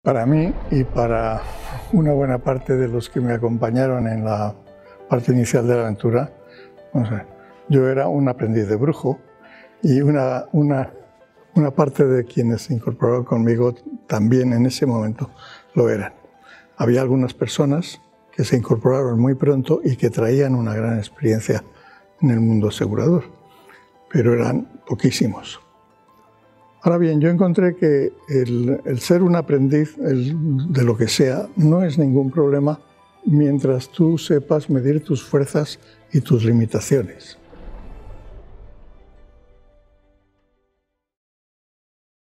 Para mí y para una buena parte de los que me acompañaron en la parte inicial de la aventura, yo era un aprendiz de brujo y una parte de quienes se incorporaron conmigo también en ese momento lo eran. Había algunas personas que se incorporaron muy pronto y que traían una gran experiencia en el mundo asegurador, pero eran poquísimos. Ahora bien, yo encontré que el ser un aprendiz de lo que sea no es ningún problema mientras tú sepas medir tus fuerzas y tus limitaciones.